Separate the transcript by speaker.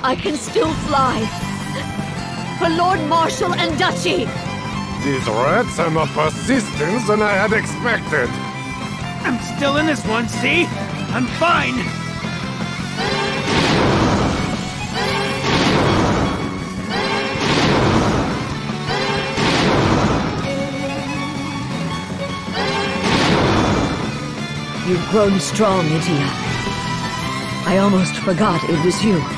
Speaker 1: I can still fly. For Lord Marshal and Duchy!
Speaker 2: These rats are more persistent than I had expected.
Speaker 3: I'm still in this one, see? I'm fine!
Speaker 1: You've grown strong, Idia. I almost forgot it was you.